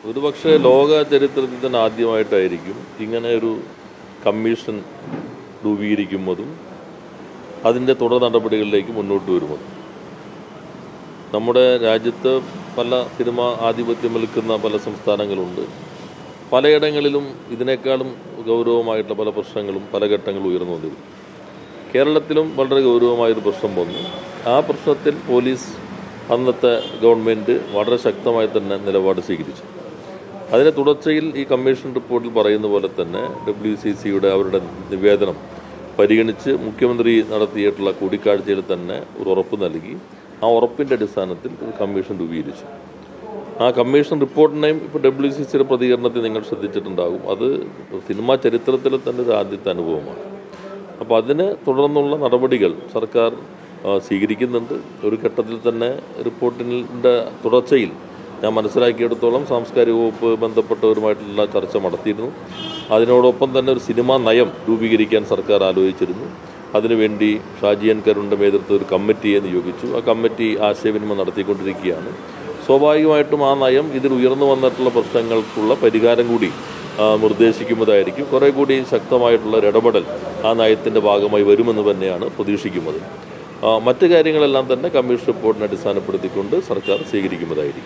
ഒരുപക്ഷെ ലോക ചരിത്രത്തിൽ തന്നെ ആദ്യമായിട്ടായിരിക്കും ഇങ്ങനെ ഒരു കമ്മീഷൻ രൂപീകരിക്കുന്നതും അതിൻ്റെ തുടർ നടപടികളിലേക്ക് മുന്നോട്ട് വരുന്നതും. നമ്മുടെ രാജ്യത്ത് പല സിനിമ ആധിപത്യം നിൽക്കുന്ന പല സംസ്ഥാനങ്ങളുണ്ട്. പലയിടങ്ങളിലും ഇതിനേക്കാളും ഗൗരവമായിട്ടുള്ള പല പ്രശ്നങ്ങളും പല ഘട്ടങ്ങളും ഉയർന്നു വന്നിരുന്നു. കേരളത്തിലും വളരെ ഗൗരവമായൊരു പ്രശ്നം വന്നു. ആ പ്രശ്നത്തിൽ പോലീസ് അന്നത്തെ ഗവൺമെൻറ് വളരെ ശക്തമായി തന്നെ നിലപാട് സ്വീകരിച്ചു. അതിൻ്റെ തുടർച്ചയിൽ ഈ കമ്മീഷൻ റിപ്പോർട്ടിൽ പറയുന്ന പോലെ തന്നെ WCCയുടെ അവരുടെ നിവേദനം പരിഗണിച്ച് മുഖ്യമന്ത്രി നടത്തിയിട്ടുള്ള കൂടിക്കാഴ്ചയിൽ തന്നെ ഒരു ഉറപ്പ് നൽകി. ആ ഉറപ്പിൻ്റെ അടിസ്ഥാനത്തിൽ ഒരു കമ്മീഷൻ രൂപീകരിച്ചു. ആ കമ്മീഷൻ റിപ്പോർട്ടിനെയും ഇപ്പോൾ WCCയുടെ പ്രതികരണത്തിൽ നിങ്ങൾ ശ്രദ്ധിച്ചിട്ടുണ്ടാകും. അത് സിനിമാ ചരിത്രത്തിൽ തന്നെ ഒരു ആദ്യത്തെ അനുഭവമാണ്. അപ്പോൾ അതിന് തുടർന്നുള്ള നടപടികൾ സർക്കാർ സ്വീകരിക്കുന്നുണ്ട്. ഒരു ഘട്ടത്തിൽ തന്നെ റിപ്പോർട്ടിൻ്റെ തുടർച്ചയിൽ ഞാൻ മനസ്സിലാക്കിയെടുത്തോളം സാംസ്കാരിക വകുപ്പ് ബന്ധപ്പെട്ടവരുമായിട്ടുള്ള ചർച്ച നടത്തിയിരുന്നു. അതിനോടൊപ്പം തന്നെ ഒരു സിനിമാ നയം രൂപീകരിക്കാൻ സർക്കാർ ആലോചിച്ചിരുന്നു. അതിനുവേണ്ടി ഷാജി എൻ കരുണിൻ്റെ നേതൃത്വത്തിൽ ഒരു കമ്മിറ്റിയെ നിയോഗിച്ചു. ആ കമ്മിറ്റി ആശയവിനിമയം നടത്തിക്കൊണ്ടിരിക്കുകയാണ്. സ്വാഭാവികമായിട്ടും ആ നയം ഇതിൽ ഉയർന്നു വന്നിട്ടുള്ള പ്രശ്നങ്ങൾക്കുള്ള പരിഹാരം കൂടി നിർദ്ദേശിക്കുന്നതായിരിക്കും. കുറേ കൂടി ശക്തമായിട്ടുള്ള ഒരു ഇടപെടൽ ആ നയത്തിൻ്റെ ഭാഗമായി വരുമെന്ന് തന്നെയാണ് പ്രതീക്ഷിക്കുന്നത്. മറ്റു കാര്യങ്ങളെല്ലാം തന്നെ കമ്മീഷൻ റിപ്പോർട്ടിനെ അടിസ്ഥാനപ്പെടുത്തിക്കൊണ്ട് സർക്കാർ സ്വീകരിക്കുന്നതായിരിക്കും.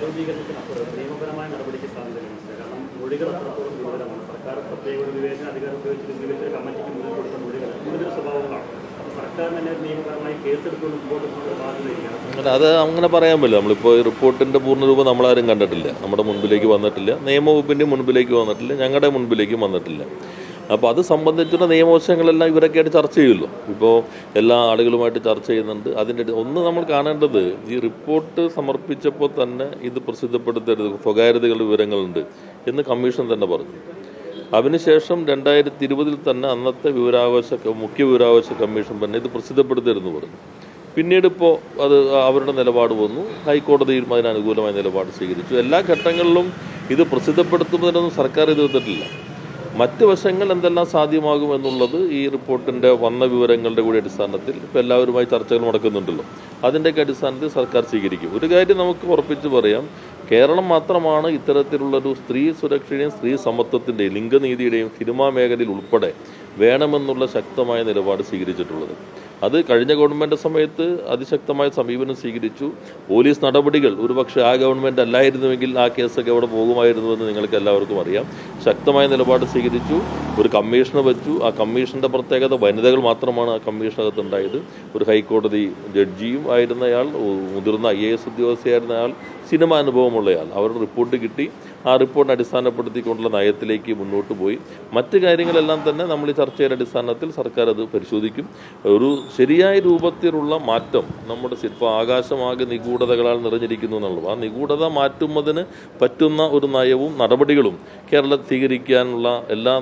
അത് അങ്ങനെ പറയാൻ പറ്റില്ല. നമ്മളിപ്പോൾ ഈ റിപ്പോർട്ടിൻ്റെ പൂർണ്ണരൂപം നമ്മളാരും കണ്ടിട്ടില്ല, നമ്മുടെ മുൻപിലേക്ക് വന്നിട്ടില്ല, നിയമവകുപ്പിൻ്റെ മുൻപിലേക്ക് വന്നിട്ടില്ല, ഞങ്ങളുടെ മുൻപിലേക്കും വന്നിട്ടില്ല. അപ്പോൾ അത് സംബന്ധിച്ചുള്ള നിയമവശങ്ങളെല്ലാം ഇവരൊക്കെയായിട്ട് ചർച്ച ചെയ്യുമല്ലോ. ഇപ്പോൾ എല്ലാ ആളുകളുമായിട്ട് ചർച്ച ചെയ്യുന്നുണ്ട്. അതിൻ്റെ ഒന്ന് നമ്മൾ കാണേണ്ടത്, ഈ റിപ്പോർട്ട് സമർപ്പിച്ചപ്പോൾ തന്നെ ഇത് പ്രസിദ്ധപ്പെടുത്തരുത്, സ്വകാര്യതകളുടെ വിവരങ്ങളുണ്ട് എന്ന് കമ്മീഷൻ തന്നെ പറഞ്ഞു. അതിനുശേഷം 2020 തന്നെ അന്നത്തെ മുഖ്യ വിവരാവകാശ കമ്മീഷൻ തന്നെ ഇത് പ്രസിദ്ധപ്പെടുത്തരുതെന്ന് പറഞ്ഞു. പിന്നീട് ഇപ്പോൾ അത് അവരുടെ നിലപാട് വന്നു. ഹൈക്കോടതിയും അതിനനുകൂലമായ നിലപാട് സ്വീകരിച്ചു. എല്ലാ ഘട്ടങ്ങളിലും ഇത് പ്രസിദ്ധപ്പെടുത്തുന്നതിനൊന്നും സർക്കാർ എതിർത്തിട്ടില്ല. മറ്റ് വശങ്ങൾ എന്തെല്ലാം സാധ്യമാകുമെന്നുള്ളത് ഈ റിപ്പോർട്ടിൻ്റെ വന്ന വിവരങ്ങളുടെ കൂടി അടിസ്ഥാനത്തിൽ ഇപ്പോൾ എല്ലാവരുമായി ചർച്ചകൾ നടക്കുന്നുണ്ടല്ലോ, അതിൻ്റെയൊക്കെ അടിസ്ഥാനത്തിൽ സർക്കാർ സ്വീകരിക്കും. ഒരു കാര്യം നമുക്ക് ഉറപ്പിച്ച് പറയാം, കേരളം മാത്രമാണ് ഇത്തരത്തിലുള്ളൊരു സ്ത്രീ സുരക്ഷയുടെയും സ്ത്രീ സമത്വത്തിൻ്റെയും ലിംഗനീതിയുടെയും സിനിമാ മേഖലയിൽ ഉൾപ്പെടെ വേണമെന്നുള്ള ശക്തമായ നിലപാട് സ്വീകരിച്ചിട്ടുള്ളത്. അത് കഴിഞ്ഞ ഗവൺമെൻറ് സമയത്ത് അതിശക്തമായ സമീപനം സ്വീകരിച്ചു. പോലീസ് നടപടികൾ ഒരുപക്ഷെ ആ ഗവൺമെൻറ് അല്ലായിരുന്നുവെങ്കിൽ ആ കേസൊക്കെ അവിടെ പോകുമായിരുന്നുവെന്ന് നിങ്ങൾക്ക് എല്ലാവർക്കും അറിയാം. ശക്തമായ നിലപാട് സ്വീകരിച്ചു. ഒരു കമ്മീഷനെ വെച്ചു. ആ കമ്മീഷൻ്റെ പ്രത്യേകത വനിതകൾ മാത്രമാണ് ആ കമ്മീഷനകത്തുണ്ടായത്. ഒരു ഹൈക്കോടതി ജഡ്ജിയും ആയിരുന്നയാൾ, മുതിർന്ന IAS ഉദ്യോഗസ്ഥയായിരുന്നയാൾ, സിനിമ അനുഭവമുള്ളയാൾ. അവരുടെ റിപ്പോർട്ട് കിട്ടി. ആ റിപ്പോർട്ടിനെ അടിസ്ഥാനപ്പെടുത്തിക്കൊണ്ടുള്ള നയത്തിലേക്ക് മുന്നോട്ട് പോയി. മറ്റ് കാര്യങ്ങളെല്ലാം തന്നെ നമ്മൾ ഈ ചർച്ചയുടെ അടിസ്ഥാനത്തിൽ സർക്കാർ അത് പരിശോധിക്കും. ഒരു ശരിയായ രൂപത്തിലുള്ള മാറ്റം നമ്മുടെ ഇപ്പോൾ ആകാശമാകെ നിഗൂഢതകളാൽ നിറഞ്ഞിരിക്കുന്നു എന്നുള്ളത്, ആ നിഗൂഢത മാറ്റുന്നതിന് പറ്റുന്ന ഒരു നയവും നടപടികളും കേരളത്തിൽ സ്വീകരിക്കാനുള്ള എല്ലാ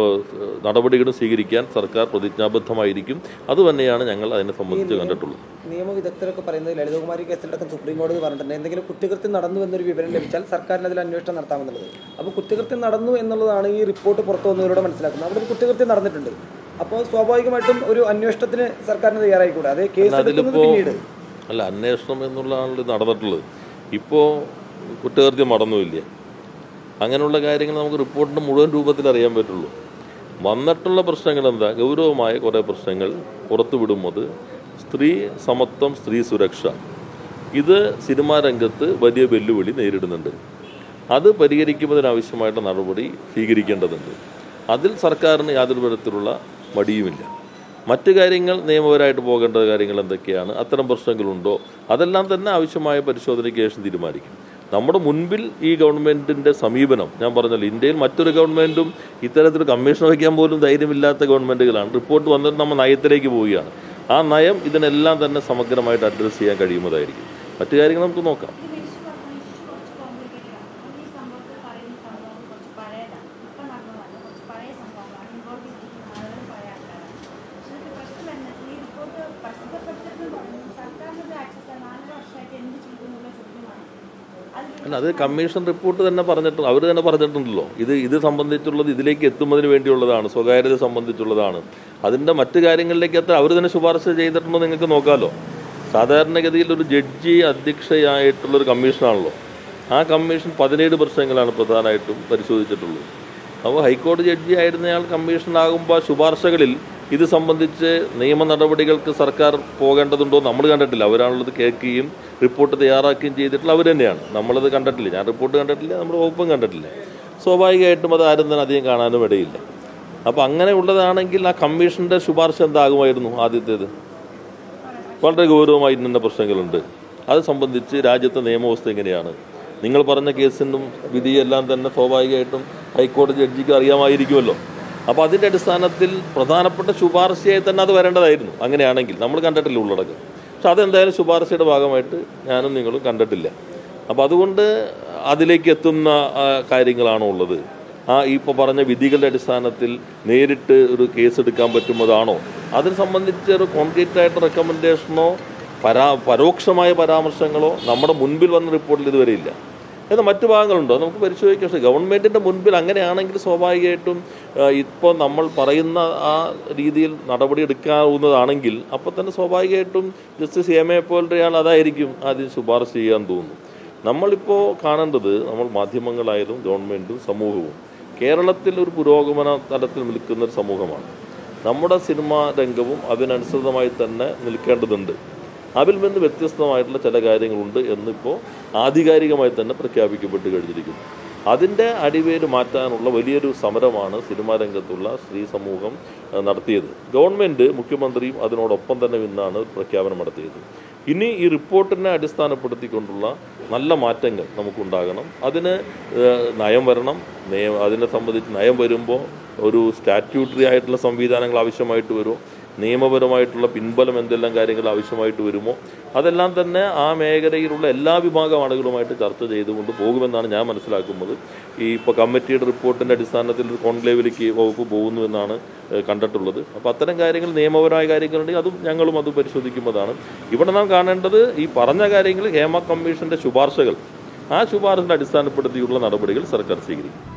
നടപടികളും സ്വീകരിക്കാൻ സർക്കാർ പ്രതിജ്ഞാബദ്ധമായിരിക്കും. അതുതന്നെയാണ് ഞങ്ങൾ അതിനെ സംബന്ധിച്ച് കണ്ടിട്ടുള്ളത്. നിയമവിദഗ്ധരൊക്കെ പറയുന്നത് ലളിതകുമാരി കേസിലടക്കം സുപ്രീം കോടതി പറഞ്ഞിട്ടുണ്ട്, എന്തെങ്കിലും കുറ്റകൃത്യം നടന്നു എന്നൊരു വിവരം ലഭിച്ചാൽ സർക്കാരിന് അതിൽ അന്വേഷണം നടത്താമെന്നുള്ളത്. അപ്പോൾ കുറ്റകൃത്യം നടന്നു എന്നുള്ളതാണ് ഈ റിപ്പോർട്ട് പുറത്തു വന്നതിലൂടെ മനസ്സിലാക്കുന്നത്. അവിടെ ഒരു കുറ്റകൃത്യം നടന്നിട്ടുണ്ട്. അപ്പോൾ സ്വാഭാവികമായിട്ടും ഒരു അന്വേഷണത്തിന് സർക്കാരിന് തയ്യാറായിക്കൂടെ? അതേ കേസ് പിന്നീട് അല്ല, അന്വേഷണം എന്നുള്ളതാണ് നടന്നിട്ടുള്ളത്. ഇപ്പോൾ കുറ്റകൃത്യം നടന്നുമില്ല. അങ്ങനെയുള്ള കാര്യങ്ങൾ നമുക്ക് റിപ്പോർട്ടിൻ്റെ മുഴുവൻ രൂപത്തിൽ അറിയാൻ പറ്റുള്ളൂ. വന്നിട്ടുള്ള പ്രശ്നങ്ങൾ എന്താ? ഗൗരവമായ കുറേ പ്രശ്നങ്ങൾ പുറത്തുവിടുന്നത് സ്ത്രീ സമത്വം, സ്ത്രീ സുരക്ഷ, ഇത് സിനിമാ രംഗത്ത് വലിയ വെല്ലുവിളി നേരിടുന്നുണ്ട്. അത് പരിഹരിക്കുന്നതിനാവശ്യമായിട്ട് നടപടി സ്വീകരിക്കേണ്ടതുണ്ട്. അതിൽ സർക്കാരിന് യാതൊരു തരത്തിലുള്ള മടിയുമില്ല. മറ്റു കാര്യങ്ങൾ നിയമപരമായിട്ട് പോകേണ്ട കാര്യങ്ങൾ എന്തൊക്കെയാണ്, അത്തരം പ്രശ്നങ്ങളുണ്ടോ, അതെല്ലാം തന്നെ ആവശ്യമായ പരിശോധനയ്ക്ക് ശേഷം തീരുമാനിക്കും. നമ്മുടെ മുൻപിൽ ഈ ഗവൺമെൻറ്റിൻ്റെ സമീപനം ഞാൻ പറഞ്ഞല്ലോ, ഇന്ത്യയിൽ മറ്റൊരു ഗവൺമെൻറ്റും ഇത്തരത്തിൽ കമ്മീഷൻ വയ്ക്കാൻ പോലും ധൈര്യമില്ലാത്ത ഗവൺമെൻറ്റുകളാണ്. റിപ്പോർട്ട് വന്നിട്ട് നമ്മൾ നയത്തിലേക്ക് പോവുകയാണ്. ആ നയം ഇതിനെല്ലാം തന്നെ സമഗ്രമായിട്ട് അഡ്രസ്സ് ചെയ്യാൻ കഴിയുന്നതായിരിക്കും. മറ്റു കാര്യങ്ങൾ നമുക്ക് നോക്കാം. അല്ല, അത് കമ്മീഷൻ റിപ്പോർട്ട് തന്നെ പറഞ്ഞിട്ടുണ്ട്, അവർ തന്നെ പറഞ്ഞിട്ടുണ്ടല്ലോ. ഇത് സംബന്ധിച്ചുള്ളത് ഇതിലേക്ക് എത്തുന്നതിന് വേണ്ടിയുള്ളതാണ്, സ്വകാര്യത സംബന്ധിച്ചുള്ളതാണ്. അതിൻ്റെ മറ്റു കാര്യങ്ങളിലേക്ക് എത്താൻ അവർ തന്നെ ശുപാർശ ചെയ്തിട്ടുണ്ടോ നിങ്ങൾക്ക് നോക്കാമല്ലോ. സാധാരണഗതിയിൽ ഒരു ജഡ്ജി അധ്യക്ഷയായിട്ടുള്ളൊരു കമ്മീഷനാണല്ലോ. ആ കമ്മീഷൻ 17 പ്രശ്നങ്ങളാണ് പ്രധാനമായിട്ടും പരിശോധിച്ചിട്ടുള്ളത്. അപ്പോൾ ഹൈക്കോടതി ജഡ്ജി ആയിരുന്നയാൾ കമ്മീഷനാകുമ്പോൾ ശുപാർശകളിൽ ഇത് സംബന്ധിച്ച് നിയമ നടപടികൾക്ക് സർക്കാർ പോകേണ്ടതുണ്ടോ നമ്മൾ കണ്ടിട്ടില്ല. അവരാണുള്ളത് കേൾക്കുകയും റിപ്പോർട്ട് തയ്യാറാക്കുകയും ചെയ്തിട്ടുള്ള അവർ തന്നെയാണ്. നമ്മളത് കണ്ടിട്ടില്ല. ഞാൻ റിപ്പോർട്ട് കണ്ടിട്ടില്ല, നമ്മുടെ വകുപ്പും കണ്ടിട്ടില്ല. സ്വാഭാവികമായിട്ടും അത് ആരും തന്നെ അധികം കാണാനും ഇടയില്ല. അപ്പോൾ അങ്ങനെ ഉള്ളതാണെങ്കിൽ ആ കമ്മീഷൻ്റെ ശുപാർശ എന്താകുമായിരുന്നു? ആദ്യത്തേത് വളരെ ഗൗരവമായി ഇന്ന പ്രശ്നങ്ങളുണ്ട്, അത് സംബന്ധിച്ച് രാജ്യത്തെ നിയമവ്യവസ്ഥ എങ്ങനെയാണ്, നിങ്ങൾ പറഞ്ഞ കേസിനും വിധിയെല്ലാം തന്നെ സ്വാഭാവികമായിട്ടും ഹൈക്കോടതി ജഡ്ജിക്ക് അറിയാമായിരിക്കുമല്ലോ. അപ്പോൾ അതിൻ്റെ അടിസ്ഥാനത്തിൽ പ്രധാനപ്പെട്ട ശുപാർശയായി തന്നെ അത് വരേണ്ടതായിരുന്നു. അങ്ങനെയാണെങ്കിൽ നമ്മൾ കണ്ടിട്ടില്ല ഉള്ളടക്കം. പക്ഷെ അതെന്തായാലും ശുപാർശയുടെ ഭാഗമായിട്ട് ഞാനും നിങ്ങളും കണ്ടിട്ടില്ല. അപ്പോൾ അതുകൊണ്ട് അതിലേക്ക് എത്തുന്ന കാര്യങ്ങളാണോ ഉള്ളത്? ഇപ്പോൾ പറഞ്ഞ വിധികളുടെ അടിസ്ഥാനത്തിൽ നേരിട്ട് ഒരു കേസ് എടുക്കാൻ പറ്റുന്നതാണോ? അതിനെ സംബന്ധിച്ച് ഒരു കോൺക്രീറ്റ് ആയിട്ട് റെക്കമെൻഡേഷനോ പരോക്ഷമായ പരാമർശങ്ങളോ നമ്മുടെ മുൻപിൽ വന്ന റിപ്പോർട്ടിൽ ഇതുവരെ ഇല്ല. എന്നാൽ മറ്റു ഭാഗങ്ങളുണ്ടോ നമുക്ക് പരിശോധിക്കാം. പക്ഷേ ഗവൺമെൻറ്റിൻ്റെ മുൻപിൽ അങ്ങനെയാണെങ്കിൽ സ്വാഭാവികമായിട്ടും ഇപ്പോൾ നമ്മൾ പറയുന്ന ആ രീതിയിൽ നടപടി എടുക്കാവുന്നതാണെങ്കിൽ അപ്പോൾ തന്നെ സ്വാഭാവികമായിട്ടും ജസ്റ്റിസ് എ പോലൊരാൾ അതായിരിക്കും ആദ്യം ശുപാർശ ചെയ്യാൻ തോന്നുന്നു. നമ്മളിപ്പോൾ കാണേണ്ടത്, നമ്മൾ മാധ്യമങ്ങളായാലും ഗവൺമെൻറ്റും സമൂഹവും കേരളത്തിൽ ഒരു പുരോഗമന തലത്തിൽ നിൽക്കുന്ന ഒരു സമൂഹമാണ്. നമ്മുടെ സിനിമാ രംഗവും അതിനനുസൃതമായി തന്നെ നിൽക്കേണ്ടതുണ്ട്. അതിൽ നിന്ന് വ്യത്യസ്തമായിട്ടുള്ള ചില കാര്യങ്ങളുണ്ട് എന്നിപ്പോൾ ആധികാരികമായി തന്നെ പ്രഖ്യാപിക്കപ്പെട്ട് കഴിഞ്ഞിരിക്കുന്നു. അതിൻ്റെ അടിവേര് മാറ്റാനുള്ള വലിയൊരു സമരമാണ് സിനിമാ രംഗത്തുള്ള സ്ത്രീ സമൂഹം നടത്തിയത്. ഗവൺമെൻറ്, മുഖ്യമന്ത്രിയും അതിനോടൊപ്പം തന്നെ ഇന്നാണ് പ്രഖ്യാപനം നടത്തിയത്. ഇനി ഈ റിപ്പോർട്ടിനെ അടിസ്ഥാനപ്പെടുത്തിക്കൊണ്ടുള്ള നല്ല മാറ്റങ്ങൾ നമുക്കുണ്ടാകണം. അതിന് നയം വരണം. അതിനെ സംബന്ധിച്ച് നയം വരുമ്പോൾ ഒരു സ്റ്റാറ്റ്യൂട്ടറി ആയിട്ടുള്ള സംവിധാനങ്ങൾ ആവശ്യമായിട്ട് വരുമോ, നിയമപരമായിട്ടുള്ള പിൻബലം എന്തെല്ലാം കാര്യങ്ങൾ ആവശ്യമായിട്ട് വരുമോ, അതെല്ലാം തന്നെ ആ മേഖലയിലുള്ള എല്ലാ വിഭാഗം ആളുകളുമായിട്ട് ചർച്ച ചെയ്തുകൊണ്ട് പോകുമെന്നാണ് ഞാൻ മനസ്സിലാക്കുന്നത്. ഇപ്പോൾ കമ്മിറ്റിയുടെ റിപ്പോർട്ടിൻ്റെ അടിസ്ഥാനത്തിൽ ഒരു കോൺക്ലേവിലേക്ക് വകുപ്പ് പോകുന്നു എന്നാണ് കണ്ടിട്ടുള്ളത്. അപ്പോൾ അത്തരം കാര്യങ്ങൾ, നിയമപരമായ കാര്യങ്ങളുണ്ടെങ്കിൽ അതും ഞങ്ങളും അത് പരിശോധിക്കുന്നതാണ്. ഇവിടെ നാം കാണേണ്ടത് ഈ പറഞ്ഞ കാര്യങ്ങൾ ഹേമ കമ്മീഷൻ്റെ ശുപാർശകൾ, ആ ശുപാർശയുടെ അടിസ്ഥാനപ്പെടുത്തിയുള്ള നടപടികൾ സർക്കാർ സ്വീകരിക്കും.